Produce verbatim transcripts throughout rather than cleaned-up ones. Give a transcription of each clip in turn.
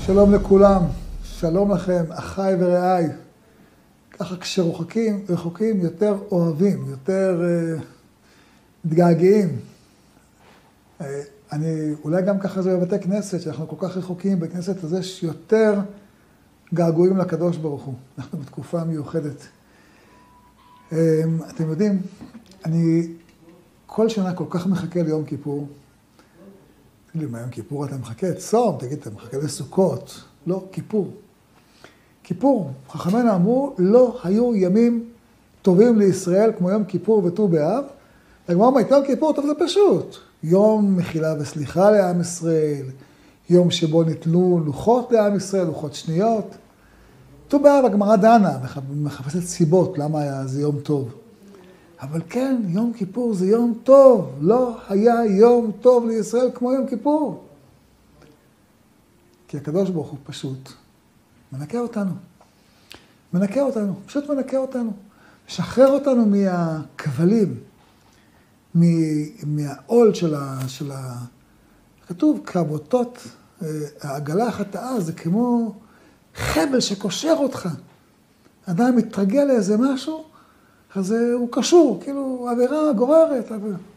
שלום לכולם, שלום לכם, אחיי ורעיי. ככה כשרחוקים, רחוקים יותר אוהבים, יותר uh, מתגעגעים. Uh, אני, אולי גם ככה זה בבתי כנסת, שאנחנו כל כך רחוקים בכנסת הזה, שיותר געגועים לקדוש ברוך הוא. אנחנו בתקופה מיוחדת. Um, אתם יודעים, אני כל שנה כל כך מחכה ליום כיפור. תגיד לי, מה יום כיפור אתה מחכה? צום, תגיד, אתה מחכה לסוכות. לא, כיפור. כיפור, חכמינו אמרו, לא היו ימים טובים לישראל כמו יום כיפור וט"ו באב. הגמרא אומרת, יום כיפור טוב זה פשוט. יום מחילה וסליחה לעם ישראל, יום שבו ניתנו לוחות לעם ישראל, לוחות שניות. ט"ו באב הגמרא דנה, מחפשת סיבות למה היה זה יום טוב. אבל כן, יום כיפור זה יום טוב. לא היה יום טוב לישראל כמו יום כיפור. כי הקדוש ברוך הוא פשוט מנקה אותנו. מנקה אותנו, פשוט מנקה אותנו. משחרר אותנו מהכבלים, מהעול של ה... של ה... כתוב, כבותות, העגלה החטאה זה כמו חבל שקושר אותך. אדם מתרגל לאיזה משהו, אז הוא קשור, כאילו עבירה גוררת.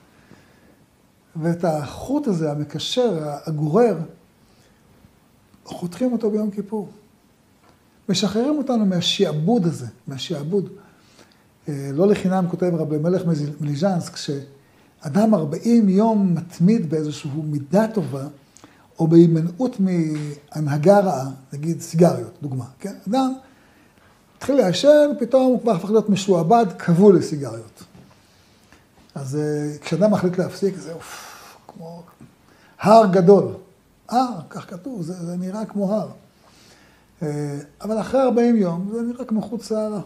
ואת החוט הזה, המקשר, הגורר, חותכים אותו ביום כיפור. משחררים אותנו מהשיעבוד הזה, מהשיעבוד. לא לחינם כותב רבי מלך מליז'נסק, כשאדם ארבעים יום מתמיד באיזשהו מידה טובה, או בהימנעות מהנהגה רעה, נגיד סיגריות, דוגמה, כן? אדם התחיל לעשן, פתאום הוא כבר הפך להיות משועבד, כבול לסיגריות. אז כשאדם מחליט להפסיק, זה אוף, כמו הר גדול. הר, כך כתוב, זה, זה נראה כמו הר. אבל אחרי ארבעים יום, זה נראה כמו חוט שערה.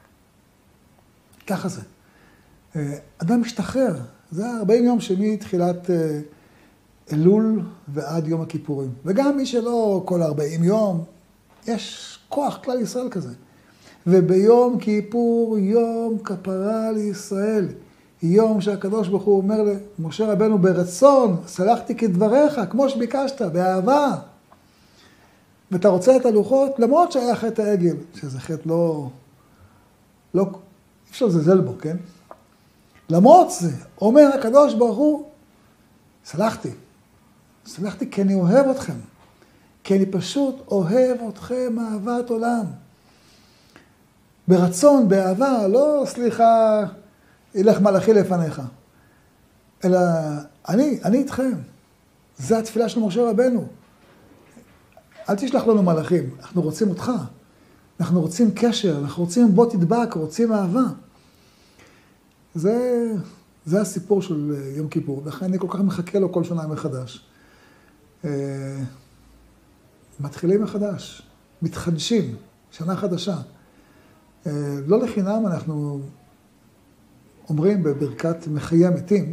ככה זה. אדם משתחרר. זה ארבעים יום שמתחילת אלול ועד יום הכיפורים. וגם מי שלא כל ארבעים יום, יש כוח כלל ישראל כזה. וביום כיפור, יום כפרה לישראל. יום שהקדוש ברוך הוא אומר למשה רבנו ברצון, סלחתי כדבריך, כמו שביקשת, באהבה. ואתה רוצה את הלוחות, למרות שהיה חטא העגל, שזה חטא לא... לא... אי אפשר לזלזל בו, כן? למרות זה, אומר הקדוש ברוך הוא, סלחתי. סלחתי כי אני אוהב אתכם. כי אני פשוט אוהב אתכם אהבת עולם. ברצון, באהבה, לא סליחה, ילך מלאכי לפניך. אלא אני, אני איתכם. זה התפילה של משה רבנו. אל תשלח לנו מלאכים, אנחנו רוצים אותך. אנחנו רוצים קשר, אנחנו רוצים בוא תדבק, רוצים אהבה. זה, זה הסיפור של יום כיפור, לכן אני כל כך מחכה לו כל שנה מחדש. מתחילים מחדש, מתחדשים, שנה חדשה. לא לחינם אנחנו אומרים בברכת מחיי המתים,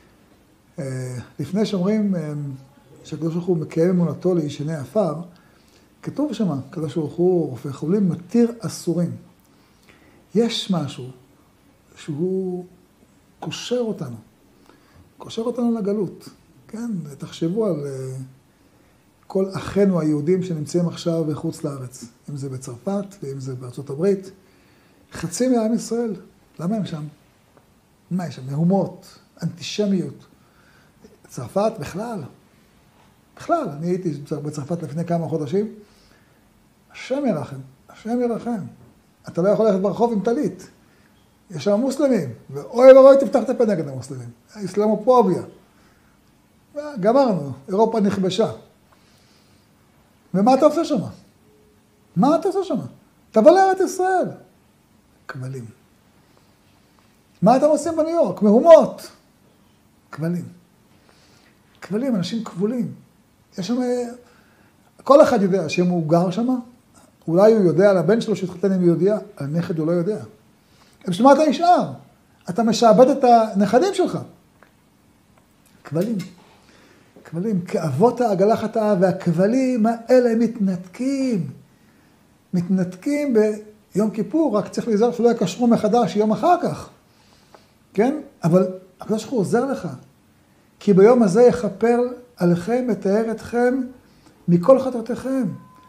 לפני שאומרים שהקדוש ברוך הוא מקיים אמונתו לישני עפר, כתוב שמה, הקדוש ברוך הוא רופא חולים מתיר אסורים. יש משהו שהוא קושר אותנו, קושר אותנו לגלות, כן? תחשבו על כל אחינו היהודים שנמצאים עכשיו בחוץ לארץ, אם זה בצרפת ואם זה בארצות הברית, חצי מעם ישראל, למה הם שם? מה יש שם? מהומות, אנטישמיות. צרפת בכלל, בכלל, אני הייתי בצרפת לפני כמה חודשים, השם ירחם, השם ירחם. אתה לא יכול ללכת ברחוב עם טלית. יש שם מוסלמים, ואוי ואוי תפתח את הפה נגד המוסלמים. האסלאמופוביה. גמרנו, אירופה נכבשה. ומה אתה עושה שם? מה אתה עושה שם? תבוא לארץ ישראל. כבלים. מה אתם עושים בניו יורק? מהומות. כבלים. כבלים, אנשים כבולים. יש שם... כל אחד יודע שאם הוא גר שם, אולי הוא יודע על הבן שלו שהתחתן עם יהודיה, הנכד הוא לא יודע. בשביל מה אתה נשאר? אתה משעבד את הנכדים שלך. כבלים. כבלים. כאבות העגלה חטאה והכבלים האלה מתנתקים. מתנתקים ביום כיפור, רק צריך להיזהר שלא יקשרו מחדש יום אחר כך. כן? אבל הקדוש ברוך הוא עוזר לך. כי ביום הזה יכפר עליכם, מתאר אתכם מכל חטאותיכם.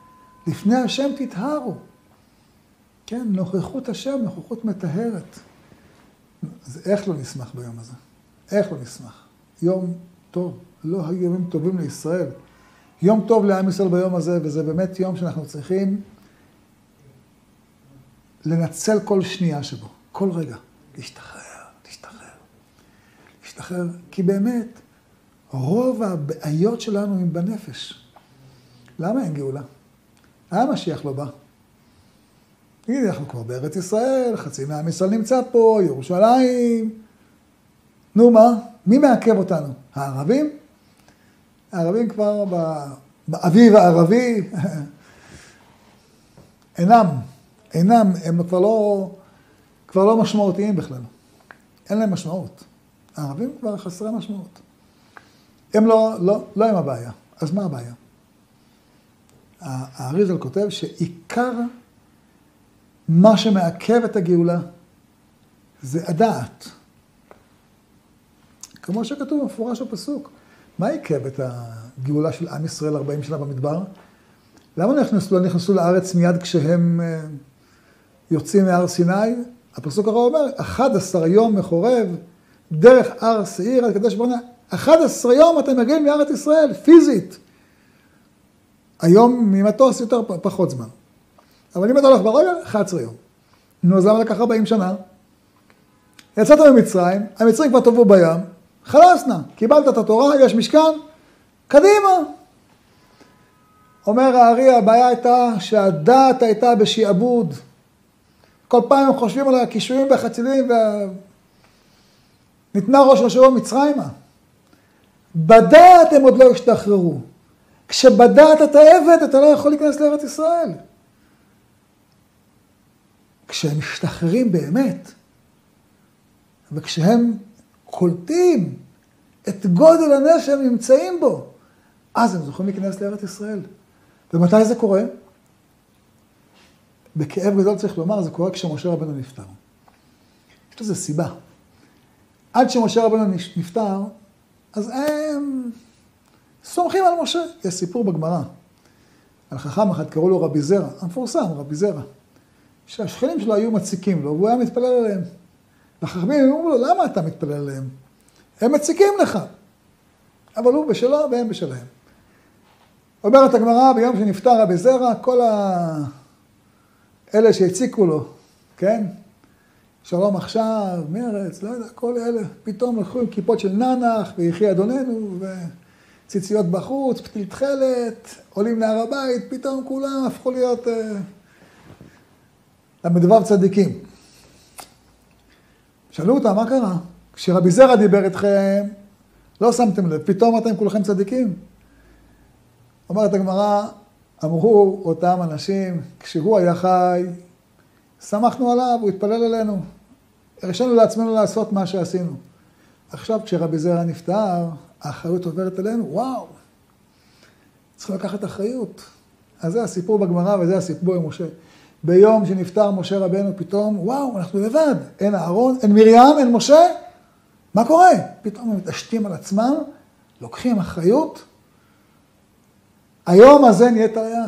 לפני השם תתהרו. כן, נוכחות השם, נוכחות מטהרת. אז איך לא נשמח ביום הזה? איך לא נשמח? יום טוב, לא היו ימים טובים לישראל. יום טוב לעם ישראל ביום הזה, וזה באמת יום שאנחנו צריכים לנצל כל שנייה שבו, כל רגע. להשתחרר, להשתחרר. להשתחרר, כי באמת, רוב הבעיות שלנו הם בנפש. למה אין גאולה? המשיח לא בא. תגידי, אנחנו כבר בארץ ישראל, חצי מהעם ישראל נמצא פה, ירושלים. נו מה? מי מעכב אותנו? הערבים? הערבים כבר באביב הערבי אינם, אינם, הם כבר לא, כבר לא משמעותיים בכלל. אין להם משמעות. הערבים כבר חסרי משמעות. הם לא, לא, לא הם הבעיה. אז מה הבעיה? האריזל כותב שעיקר מה שמעכב את הגאולה זה הדעת. כמו שכתוב במפורש בפסוק. מה עיכב את הגאולה של עם ישראל ארבעים שנה במדבר? למה נכנסו, לא נכנסו לארץ מיד כשהם יוצאים מהר סיני? הפסוק הרב אומר, אחד עשר יום מחורב, דרך הר שעיר, עד קדש ברנע, אחד עשר יום אתם מגיעים מארץ ישראל, פיזית. היום ממטוס יותר פחות זמן. אבל אם אתה הולך ברגל, אחד עשר יום. נו, אז למה לקח ארבעים שנה? יצאת ממצרים, המצרים כבר טבעו בים, חלסנה, קיבלת את התורה, יש משכן, קדימה. אומר הארי, הבעיה הייתה שהדעת הייתה בשעבוד. כל פעם הם חושבים על הקישויים והחצילים, וה... ניתנה ראש רשו מצרימה. בדעת הם עוד לא השתחררו. כשבדעת אתה עבד, אתה לא יכול להיכנס לארץ ישראל. כשהם משתחררים באמת, וכשהם קולטים את גודל הנס שהם נמצאים בו, אז הם זוכים להיכנס לארץ ישראל. ומתי זה קורה? בכאב גדול צריך לומר, זה קורה כשמשה רבנו נפטר. יש לזה סיבה. עד שמשה רבנו נפטר, אז הם סומכים על משה. יש סיפור בגמרא. על חכם אחד קראו לו רבי זרע, המפורסם, רבי זרע. שהשכנים שלו היו מציקים לו, והוא היה מתפלל עליהם. והחכמים אמרו לו, למה אתה מתפלל עליהם? הם מציקים לך. אבל הוא בשלו והם בשלהם. אומרת הגמרא, ביום שנפטר רבי זרע, כל ה... אלה שהציקו לו, כן? שלום עכשיו, מרץ, לא יודע, כל אלה, פתאום לקחו עם כיפות של ננח, ויחי אדוננו, וציציות בחוץ, פתיל תכלת, עולים להר הבית, פתאום כולם הפכו להיות אה, למדבר צדיקים. שאלו אותם, מה קרה? כשרבי זרע דיבר איתכם, לא שמתם לב, פתאום אתם כולכם צדיקים. אומרת הגמרא, אמרו אותם אנשים, כשהוא היה חי, שמחנו עליו, הוא התפלל עלינו. הרשינו לעצמנו לעשות מה שעשינו. עכשיו כשרבי זרע נפטר, האחריות עוברת אלינו, וואו, צריך לקחת אחריות. אז זה הסיפור בגמרא וזה הסיפור עם משה. ביום שנפטר משה רבנו פתאום, וואו, אנחנו לבד. אין אהרון, אין מרים, אין משה. מה קורה? פתאום הם מתעשתים על עצמם, לוקחים אחריות. היום הזה נהיית לים.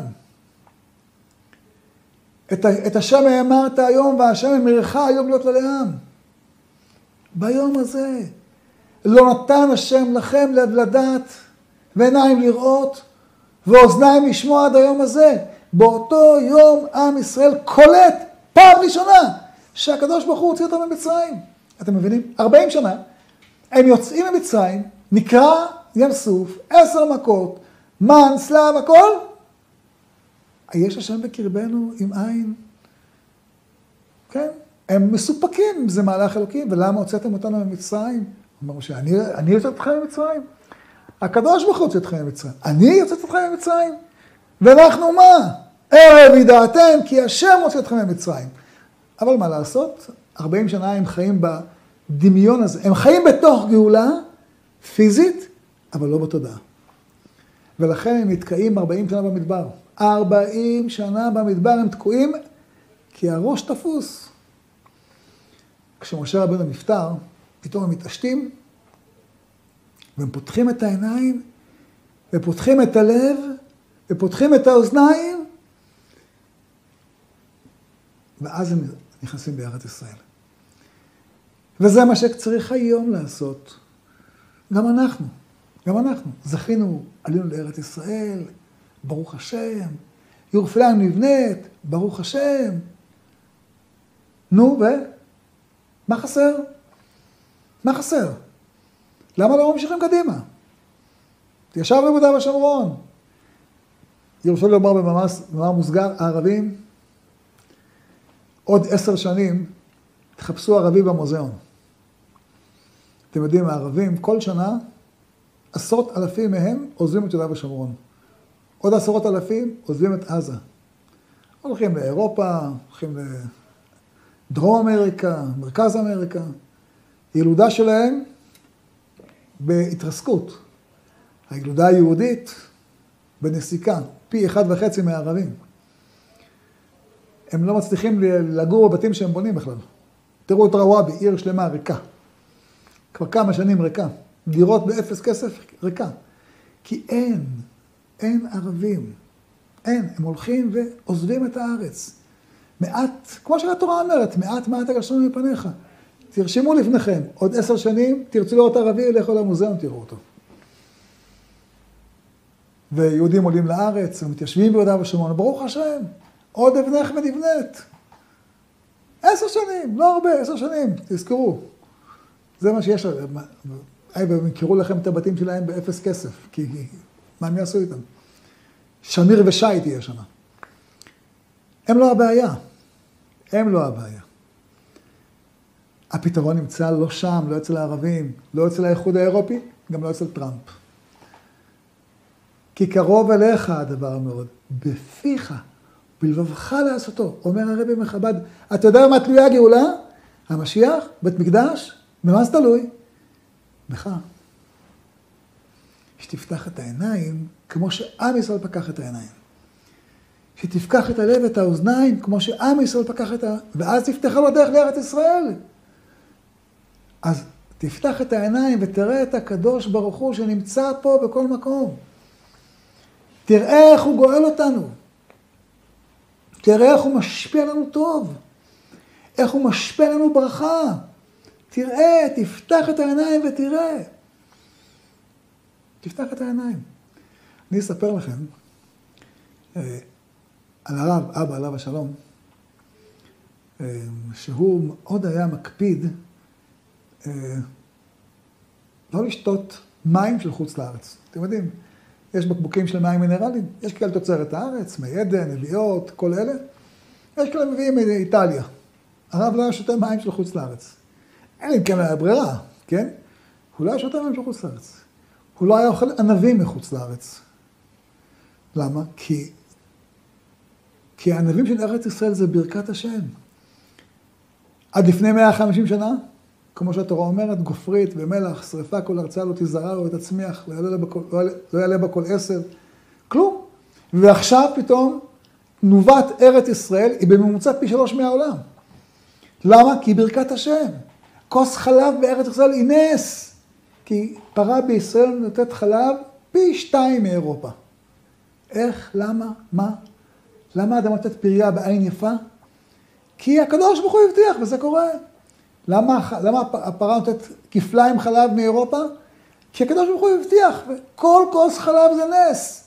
את, את השם האמרת היום, והשם אמרך היום להיות ללים. ביום הזה. לא נתן השם לכם לב לדעת, ועיניים לראות, ואוזניים לשמוע עד היום הזה. באותו יום עם ישראל קולט פעם ראשונה, שהקדוש ברוך הוא הוציא אותם ממצרים. אתם מבינים? ארבעים שנה. הם יוצאים ממצרים, נקרא ים סוף, עשר מכות, מן, סלב, הכל. יש השם בקרבנו עם עין. כן? הם מסופקים, זה מהלך אלוקים. ולמה הוצאתם אותנו ממצרים? אמרו שאני אני יוצאת אתכם ממצרים. הקדוש ברוך הוא הוציא אתכם ממצרים. אני יוצאת אתכם ממצרים. ואנחנו מה? ערב ידעתם כי השם הוציא אתכם ממצרים. אבל מה לעשות? ארבעים שנה הם חיים בדמיון הזה. הם חיים בתוך גאולה פיזית, אבל לא בתודעה. ולכן הם נתקעים ארבעים שנה במדבר. ארבעים שנה במדבר הם תקועים, כי הראש תפוס. כשמשה רבנו נפטר, פתאום הם מתעשתים, והם פותחים את העיניים, ופותחים את הלב, ופותחים את האוזניים, ואז הם נכנסים בארץ ישראל. וזה מה שצריך היום לעשות. גם אנחנו, גם אנחנו. זכינו, עלינו לארץ ישראל, ברוך השם, ירושלים נבנית, ברוך השם. נו, ו? מה חסר? מה חסר? למה לא ממשיכים קדימה? ישב ביהודה ושומרון. ירושלים לומר במאמר מוסגר, הערבים, עוד עשר שנים, תחפשו ערבי במוזיאון. אתם יודעים, הערבים, כל שנה, עשרות אלפים מהם עוזבים את יהודה ושומרון. עוד עשרות אלפים עוזבים את עזה. הולכים לאירופה, הולכים לדרום אמריקה, מרכז אמריקה. ילודה שלהם בהתרסקות. הילודה היהודית בנסיקה, פי אחד וחצי מהערבים. הם לא מצליחים לגור בבתים שהם בונים בכלל. תראו את רוואבי, עיר שלמה ריקה. כבר כמה שנים ריקה. דירות באפס כסף ריקה. כי אין, אין ערבים. אין, הם הולכים ועוזבים את הארץ. מעט, כמו שהתורה אומרת, מעט מעט הגשנו מפניך. תרשמו לפניכם, עוד עשר שנים, תרצו לראות ערבי, לכו למוזיאון, תראו אותו. ויהודים עולים לארץ, ומתיישבים ביהודה ושומרון, ברוך השם, עוד אבנך ונבנית. עשר שנים, לא הרבה, עשר שנים, תזכרו. זה מה שיש, הם יכירו לכם את הבתים שלהם באפס כסף, כי מה הם יעשו איתם? שמיר ושי תהיה שנה. הם לא הבעיה, הם לא הבעיה. הפתרון נמצא לא שם, לא אצל הערבים, לא אצל האיחוד האירופי, גם לא אצל טראמפ. כי קרוב אליך הדבר מאוד, בפיך, בלבבך לעשותו, אומר הרבי מחב"ד, אתה יודע מה תלויה הגאולה? המשיח, בית מקדש, במה זה תלוי? בך. שתפתח את העיניים, כמו שעם ישראל פקח את העיניים. שתפקח את הלב ואת האוזניים, כמו שעם ישראל פקח את ה... ואז תפתחה לו דרך לארץ ישראל. אז תפתח את העיניים ותראה את הקדוש ברוך הוא שנמצא פה בכל מקום. תראה איך הוא גואל אותנו. תראה איך הוא משפיע לנו טוב. איך הוא משפיע לנו ברכה. תראה, תפתח את העיניים ותראה. תפתח את העיניים. אני אספר לכם אה, על הרב, אבא עליו השלום, אה, שהוא מאוד היה מקפיד אה, לא לשתות מים של חוץ לארץ. אתם יודעים, יש בקבוקים של מים מינרליים, יש כאלה תוצרת הארץ, מי עדן, נביאות, כל אלה. יש כאלה מביאים מאיטליה. הרב לא היה שותה מים של חוץ לארץ. אין לי כן היה ברירה, כן? הוא לא היה שותה מים של חוץ לארץ. הוא לא היה אוכל ענבים מחוץ לארץ. למה? כי, כי הענבים של ארץ ישראל זה ברכת השם. עד לפני מאה וחמישים שנה, כמו שהתורה אומרת, גופרית ומלח, שריפה כל ארצה לא תזרע או תצמיח, לא יעלה בכל, לא יעלה בכל עשר, כלום. ועכשיו פתאום תנובת ארץ ישראל היא בממוצע פי שלוש מהעולם. למה? כי ברכת השם. כוס חלב בארץ ישראל היא נס. כי פרה בישראל נותנת חלב פי שתיים מאירופה. איך? למה? מה? למה אדם נותנת פריה בעין יפה? כי הקדוש ברוך הוא הבטיח וזה קורה. למה, למה הפרה נותנת כפליים חלב מאירופה? כי הקדוש ברוך הוא הבטיח, וכל כוס חלב זה נס.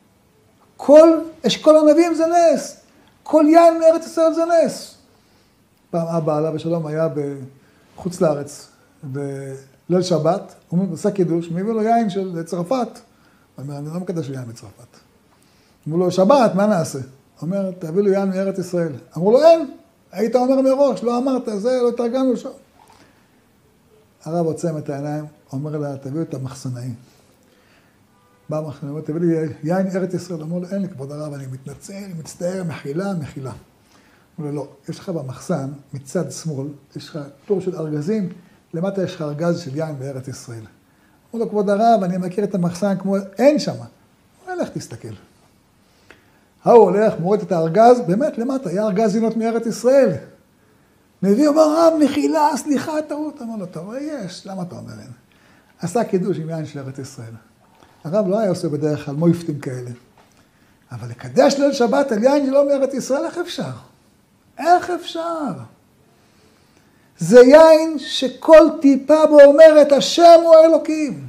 כל אשכול ענבים זה נס. כל יין מארץ ישראל זה נס. פעם אבא עליו השלום היה בחוץ לארץ, בליל שבת, הוא עושה קידוש, מביא לו יין של צרפת. הוא אומר, אני לא מקדש יין מצרפת. אמרו לו, שבת, מה נעשה? הוא אומר, תביא לו יין מארץ ישראל. אמרו לו, אין. היית אומר מראש, לא אמרת, זה, לא תרגלנו שם. הרב עוצם את העיניים, אומר לה, תביאו את המחסנאים. בא המחסנאים, אומר, תביא לי יין ארץ ישראל. אמרו לו, אין לי, כבוד הרב, אני מתנצל, מצטער, מחילה, מחילה. אמרו לו, לא, יש לך במחסן, מצד שמאל, יש לך טור של ארגזים, למטה יש לך ארגז של יין בארץ ישראל. אמרו לו, כבוד הרב, אני מכיר את המחסן כמו, אין שם. הוא אומר, לך תסתכל. הוא הולך, מורד את הארגז, באמת למטה, היה ארגז ינות מארץ ישראל. מביא, אומר, רב, מחילה, סליחה, טעות. אמר לו, אתה רואה, יש, למה אתה אומר אין? עשה קידוש עם יין של ארץ ישראל. הרב לא היה עושה בדרך כלל מויפטים כאלה. אבל לקדש ליל שבת על יין שלא מארץ ישראל, איך אפשר? איך אפשר? זה יין שכל טיפה בו אומרת, השם הוא האלוקים.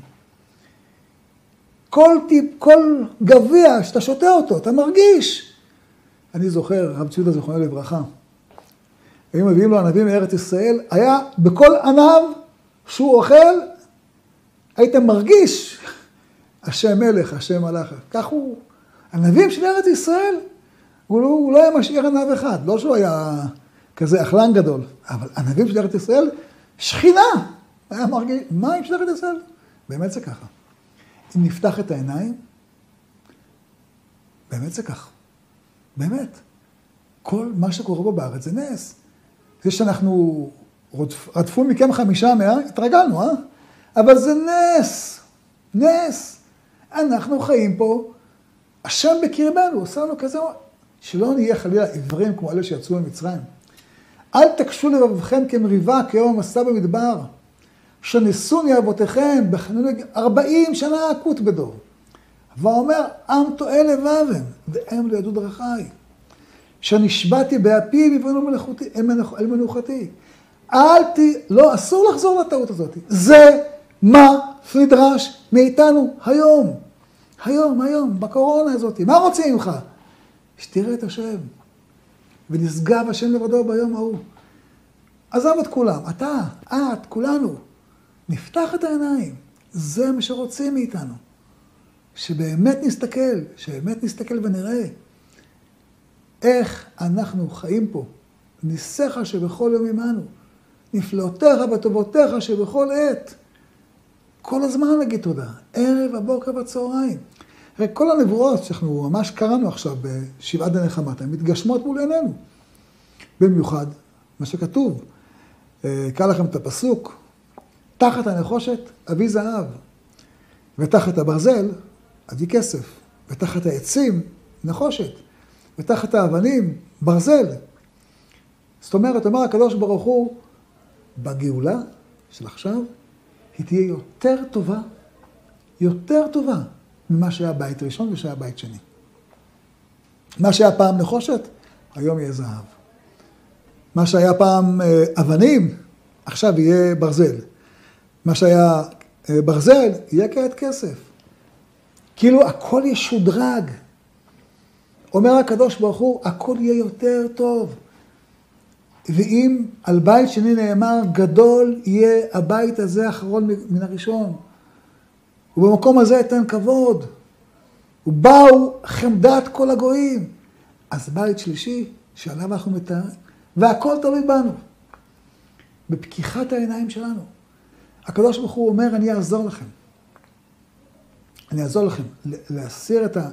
כל טיפ, כל גביע שאתה שותה אותו, אתה מרגיש. אני זוכר, רב ציודה זכרונו לברכה, היו מביאים לו ענבים מארץ ישראל, היה בכל ענב שהוא אוכל, היית מרגיש, השם מלך, השם מלך. כך הוא, ענבים של ארץ ישראל, הוא לא, הוא לא היה משאיר ענב אחד, לא שהוא היה כזה אכלן גדול, אבל ענבים של ארץ ישראל, שכינה, היה מרגיש, מה עם של ארץ ישראל? באמת זה ככה. אם נפתח את העיניים, באמת זה כך. באמת. כל מה שקורה בו בארץ זה נס. זה שאנחנו רדפ, רדפו מכם חמישה מאה, התרגלנו, אה? אבל זה נס. נס. אנחנו חיים פה, השם בקרבנו, עושה לנו כזה, שלא נהיה חלילה עיוורים כמו אלה שיצאו ממצרים. אל תקשו לבבכם כמריבה, כיום המסע במדבר. שניסוני אבותיכם בחנונים ארבעים שנה עקות בדור. ואומר, עם טועה לבבם, והם לא ידעו דרכי. שנשבעתי באפי ובנו מלאכותי, אל מנוחתי. אל ת... לא, אסור לחזור לטעות הזאת. זה מה שנדרש מאיתנו היום. היום, היום, בקורונה הזאת. מה רוצים ממך? שתראה את השם. ונשגב השם לבדו ביום ההוא. עזב את כולם, אתה, את, כולנו. נפתח את העיניים, זה מה שרוצים מאיתנו. שבאמת נסתכל, שבאמת נסתכל ונראה איך אנחנו חיים פה. ניסיך שבכל יום עמנו, נפלאותיך וטובותיך שבכל עת. כל הזמן להגיד תודה, ערב, הבוקר והצהריים. הרי כל הנבואות שאנחנו ממש קראנו עכשיו בשבעת הנחמת, הן מתגשמות מול עינינו. במיוחד, מה שכתוב, קרא לכם את הפסוק, תחת הנחושת אביא זהב, ותחת הברזל אביא כסף, ותחת העצים נחושת, ותחת האבנים ברזל. זאת אומרת, אומר הקדוש ברוך הוא, בגאולה של עכשיו, היא תהיה יותר טובה, יותר טובה ממה שהיה בית ראשון ושהיה בית שני. מה שהיה פעם נחושת, היום יהיה זהב. מה שהיה פעם אבנים, עכשיו יהיה ברזל. מה שהיה ברזל, יהיה כעת כסף. כאילו הכל ישודרג. אומר הקדוש ברוך הוא, הכל יהיה יותר טוב. ואם על בית שני נאמר, גדול יהיה הבית הזה האחרון מן הראשון. ובמקום הזה אתן כבוד. ובאו חמדת כל הגויים. אז בית שלישי, שעליו אנחנו מתארים, והכל תלוי בנו. בפקיחת העיניים שלנו. הקדוש ברוך הוא אומר, אני אעזור לכם. אני אעזור לכם להסיר את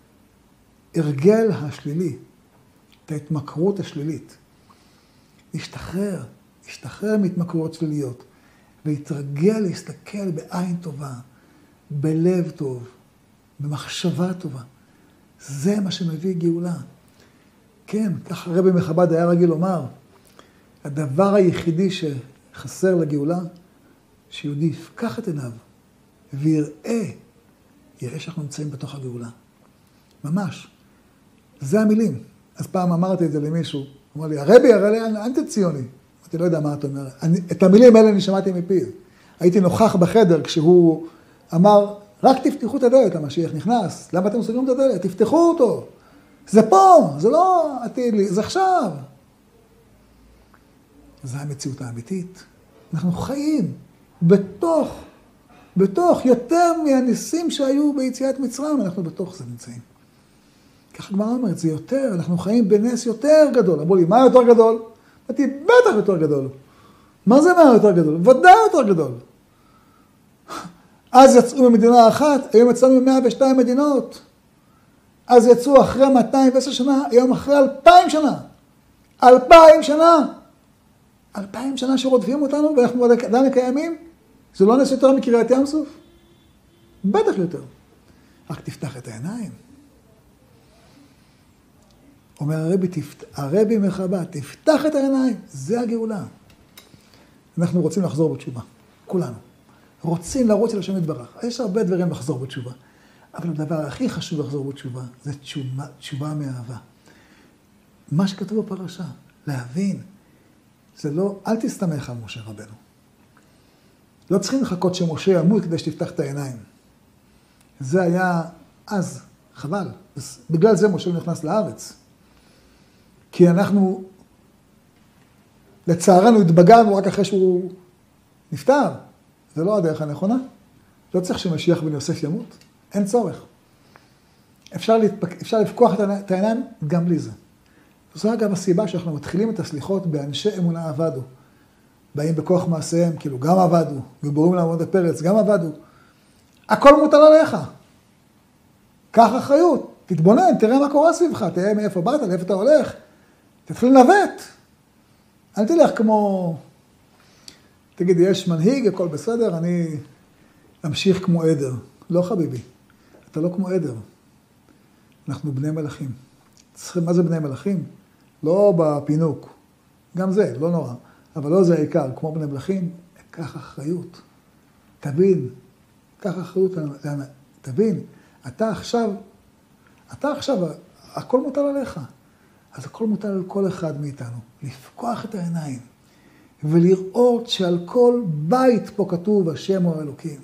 ההרגל השלילי, את ההתמכרות השלילית. להשתחרר, להשתחרר מהתמכרויות שליליות, ולהתרגל להסתכל בעין טובה, בלב טוב, במחשבה טובה. זה מה שמביא גאולה. כן, כך הרבי מחב"ד היה רגיל לומר, הדבר היחידי שחסר לגאולה, שיהודי יפקח את עיניו ויראה, יראה שאנחנו נמצאים בתוך הגאולה. ממש. זה המילים. אז פעם אמרתי את זה למישהו, אמר לי, הרבי, הרי אנטי ציוני. אמרתי, לא יודע מה אתה אומר. אני, את המילים האלה אני שמעתי מפיו. הייתי נוכח בחדר כשהוא אמר, רק תפתחו את הדלת, המשיח נכנס. למה אתם סוגרים את הדלת? תפתחו אותו. זה פה, זה לא עתיד לי, זה עכשיו. זו המציאות האמיתית. אנחנו חיים בתוך, בתוך יותר מהניסים שהיו ביציאת מצרים, אנחנו בתוך זה נמצאים. ככה גמרא אומרת, זה יותר, אנחנו חיים בנס יותר גדול. אמרו לי, מה יותר גדול? אמרתי, בטח יותר גדול. מה זה מה יותר גדול? ודאי יותר גדול. אז יצאו ממדינה אחת, היום יצאנו מ-מאה ושתיים מדינות. אז יצאו אחרי מאתיים ועשר שנה, היום אחרי אלפיים שנה. אלפיים שנה. אלפיים שנה שרודפים אותנו, ואנחנו עדיין קיימים. זה לא נס יותר מקריית ים סוף? בטח יותר. רק תפתח את העיניים. אומר הרבי, תפת... הרבי מחב"ד, תפתח את העיניים. זה הגאולה. אנחנו רוצים לחזור בתשובה. כולנו. רוצים לרוץ אל השם יתברך. יש הרבה דברים לחזור בתשובה. אבל הדבר הכי חשוב לחזור בתשובה, זה תשובה, תשובה מאהבה. מה שכתוב בפרשה, להבין. זה לא, אל תסתמך על משה רבנו. לא צריכים לחכות שמשה ימות כדי שתפתח את העיניים. זה היה אז, חבל. בגלל זה משה נכנס לארץ. כי אנחנו, לצערנו, התבגרנו רק אחרי שהוא נפטר. זה לא הדרך הנכונה. לא צריך שמשיח בן יוסף ימות. אין צורך. אפשר, להתפק... אפשר לפקוח את העיניים גם בלי זה. זו אגב הסיבה שאנחנו מתחילים את הסליחות באנשי אמונה עבדו. באים בכוח מעשיהם, כאילו גם עבדו, גיבורים לעמוד הפרץ, גם עבדו. הכל מוטל עליך. קח אחריות, תתבונן, תראה מה קורה סביבך, תראה מאיפה באת, לאיפה אתה הולך. תתחיל לנווט. אל תלך כמו, תגיד, יש מנהיג, הכל בסדר, אני אמשיך כמו עדר. לא חביבי, אתה לא כמו עדר. אנחנו בני מלאכים. צריכים, מה זה בני מלאכים? לא בפינוק. גם זה, לא נורא. אבל לא זה העיקר. כמו בני מלאכים, קח אחריות. תבין. קח אחריות. תבין. אתה עכשיו, אתה עכשיו, הכל מוטל עליך. אז הכל מוטל על כל אחד מאיתנו. לפקוח את העיניים. ולראות שעל כל בית פה כתוב השם הוא האלוקים.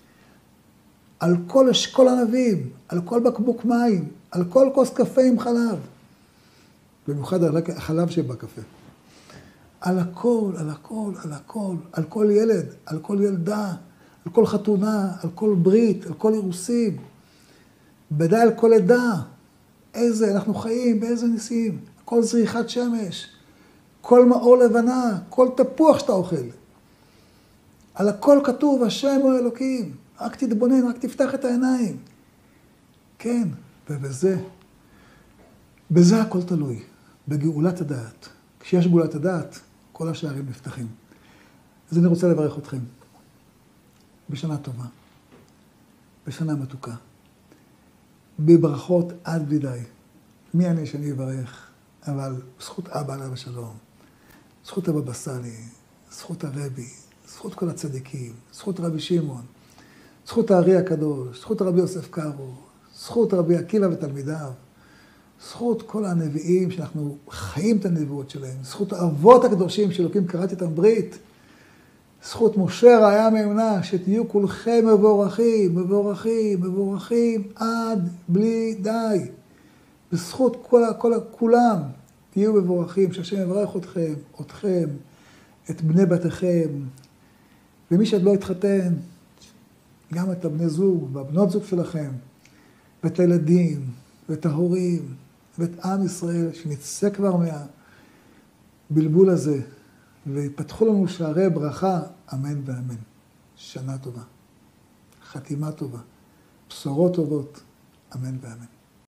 על כל אשכול ענבים, על כל בקבוק מים, על כל כוס קפה עם חלב. במיוחד על החלב שבקפה. על הכל, על הכל, על הכל, על כל ילד, על כל ילדה, על כל חתונה, על כל ברית, על כל אירוסים. בוודאי על כל עדה. איזה, אנחנו חיים, באיזה ניסים. כל זריחת שמש, כל מאור לבנה, כל תפוח שאתה אוכל. על הכל כתוב, השם הוא אלוקים. רק תתבונן, רק תפתח את העיניים. כן, ובזה, בזה הכל תלוי, בגאולת הדעת. כשיש גאולת הדעת, כל השערים נפתחים. אז אני רוצה לברך אתכם. בשנה טובה, בשנה מתוקה, בברכות עד בלי די. מי אני שאני אברך? אבל זכות אבא עליו השלום, זכות הבבא סאלי, זכות הרבי, זכות כל הצדיקים, זכות רבי שמעון, זכות הארי הקדוש, זכות רבי יוסף קארו, זכות רבי עקיבא ותלמידיו, זכות כל הנביאים שאנחנו חיים את הנבואות שלהם, זכות האבות הקדושים שאלוקים קראתי איתם ברית, זכות משה רעיה מאמונה, שתהיו כולכם מבורכים, מבורכים, מבורכים עד בלי די. בזכות כל, כל, כולם תהיו מבורכים, שהשם יברך אתכם, אתכם, את בני בתיכם, ומי שעוד לא התחתן, גם את הבני זוג והבנות זוג שלכם, ואת הילדים, ואת ההורים, ואת עם ישראל, שנצא כבר מהבלבול הזה, ויפתחו לנו שערי ברכה, אמן ואמן. שנה טובה, חתימה טובה, בשורות טובות, אמן ואמן.